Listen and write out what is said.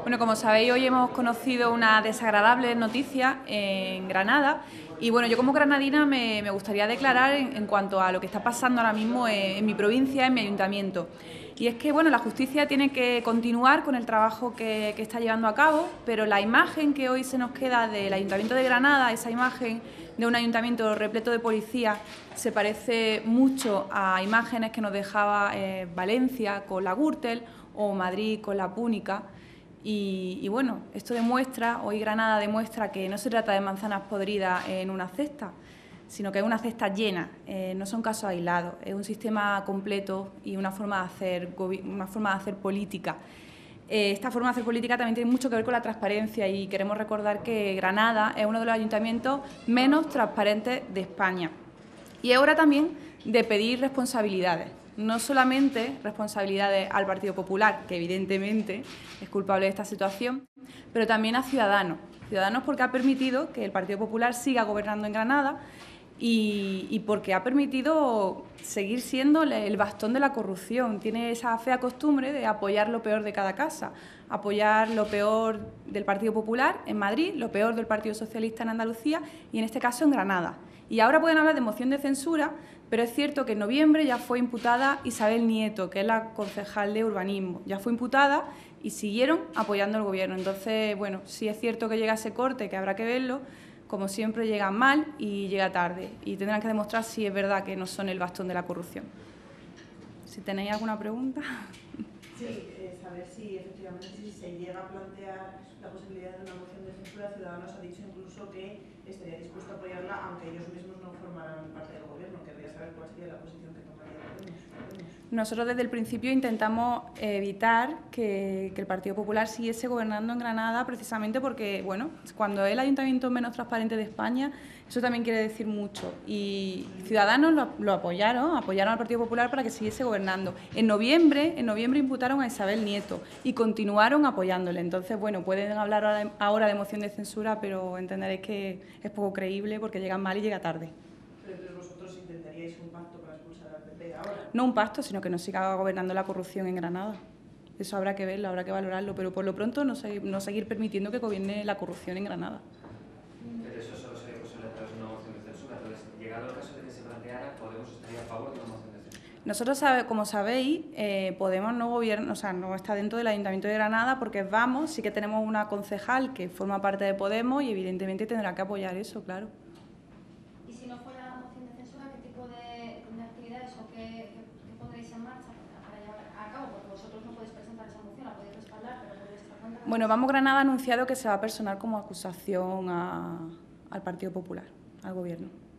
Bueno, como sabéis, hoy hemos conocido una desagradable noticia en Granada y bueno, yo como granadina me gustaría declarar en cuanto a lo que está pasando ahora mismo en mi provincia, en mi ayuntamiento. Y es que bueno, la justicia tiene que continuar con el trabajo que está llevando a cabo, pero la imagen que hoy se nos queda del Ayuntamiento de Granada, esa imagen de un ayuntamiento repleto de policía, se parece mucho a imágenes que nos dejaba Valencia con la Gürtel o Madrid con la Púnica. Y bueno, esto demuestra, hoy Granada demuestra que no se trata de manzanas podridas en una cesta, sino que es una cesta llena, no son casos aislados, es un sistema completo y una forma de hacer política. Esta forma de hacer política también tiene mucho que ver con la transparencia y queremos recordar que Granada es uno de los ayuntamientos menos transparentes de España. Y es hora también de pedir responsabilidades. No solamente responsabilidades al Partido Popular, que evidentemente es culpable de esta situación, pero también a Ciudadanos. Ciudadanos porque ha permitido que el Partido Popular siga gobernando en Granada y porque ha permitido seguir siendo el bastón de la corrupción. Tiene esa fea costumbre de apoyar lo peor de cada casa, apoyar lo peor del Partido Popular en Madrid, lo peor del Partido Socialista en Andalucía y en este caso en Granada. Y ahora pueden hablar de moción de censura, pero es cierto que en noviembre ya fue imputada Isabel Nieto, que es la concejal de urbanismo. Ya fue imputada y siguieron apoyando al Gobierno. Entonces, bueno, sí es cierto que llega ese corte, que habrá que verlo. Como siempre, llega mal y llega tarde. Y tendrán que demostrar si es verdad que no son el bastón de la corrupción. Si tenéis alguna pregunta. Sí, saber si efectivamente si se llega a plantear la posibilidad de una moción de censura. Ciudadanos ha dicho incluso que estaría dispuesto a apoyarla, aunque ellos mismos no formaran parte del Gobierno. Querría saber cuál sería la posición que tomaría Podemos. Nosotros desde el principio intentamos evitar que el Partido Popular siguiese gobernando en Granada, precisamente porque, bueno, cuando es el ayuntamiento menos transparente de España, eso también quiere decir mucho. Y Ciudadanos lo apoyaron al Partido Popular para que siguiese gobernando. En noviembre imputaron a Isabel Nieto y continuaron apoyándole. Entonces, bueno, pueden hablar ahora de moción de censura, pero entenderéis que es poco creíble porque llegan mal y llega tarde. Pero entonces vosotros intentaríais un pacto para expulsar al PP ahora. No un pacto, sino que no siga gobernando la corrupción en Granada. Eso habrá que verlo, habrá que valorarlo, pero por lo pronto no seguir permitiendo que gobierne la corrupción en Granada. Pero eso solo sería posible a través de una moción de censura. Entonces, llegado el caso de que se planteara, ¿Podemos estaría a favor de una moción de censura? Nosotros, como sabéis, Podemos no gobierna, o sea, no está dentro del Ayuntamiento de Granada porque vamos, sí que tenemos una concejal que forma parte de Podemos y evidentemente tendrá que apoyar eso, claro. Y si no fuera la moción de censura, ¿qué tipo de actividades o qué pondréis en marcha para llevar a cabo? Porque vosotros no podéis presentar esa moción, la podéis respaldar, pero por vuestra cuenta... Bueno, Vamos Granada ha anunciado que se va a personar como acusación al Partido Popular, al Gobierno.